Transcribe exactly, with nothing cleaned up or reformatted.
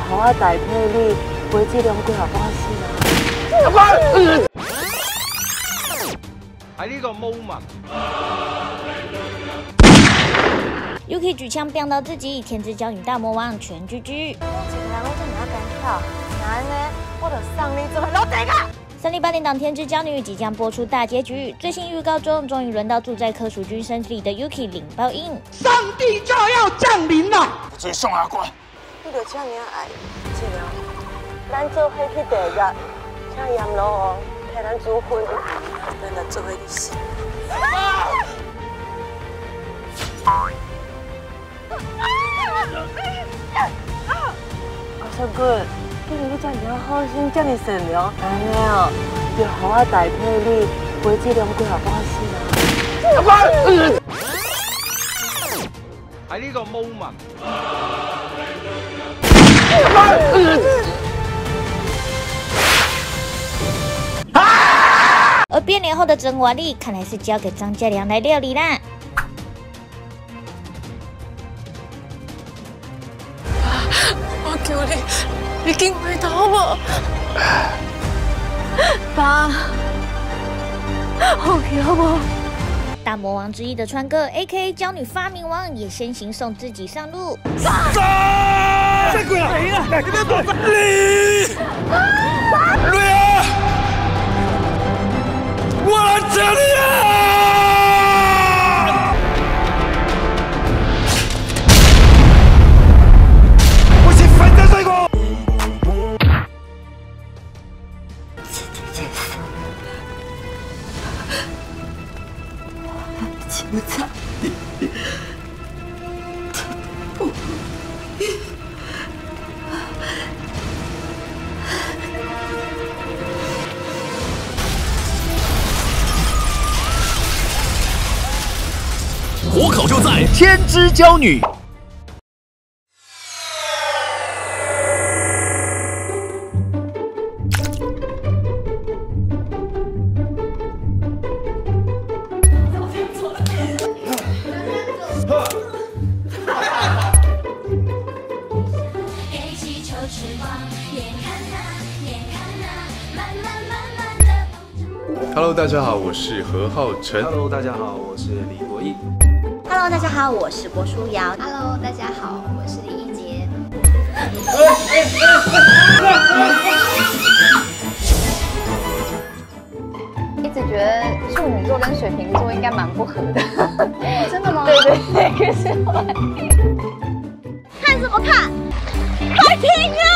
互我代替你陪这两几下半死啊！ 喺呢個 moment。 Yuki 举枪飙到自己，天之骄女大魔王全 G G。 我一个人我真哪敢跳，那安尼我就送你做老弟个。 三立八点档《天之骄女》即将播出大结局，最新预告中，终于轮到住在柯淑君身体里的 Yuki 领报应， 上帝就要降临了！ 我追上阿官， 你就这么爱这个，咱做伙去地狱，请阎罗王替咱主婚，咱来做伙去死。阿叔good，今日你这么好心，这么善良，安尼哦，就互我代替你陪这两几下半死啊！阿官， 喺呢個 moment。 而变脸后的整瓦力，看来是交给张家良来料理啦。 我求你，你紧回头无？爸，好气好不？ 大魔王之一的川哥 ，A K A 骄女发明王，也先行送自己上路。 杀！再过来！来，这边躲！你！瑞儿，我来这里啊！ 不在， 火烤就在《天之骄女》。 Hello， 大家好，我是何浩晨。 Hello， 大家好，我是李国毅。 Hello， 大家好，我是郭书瑶。 Hello， 大家好，我是李一杰。一直觉得处女座跟水瓶座应该蛮不合的。真的吗？对对对，可是后来看什么看？快停啊！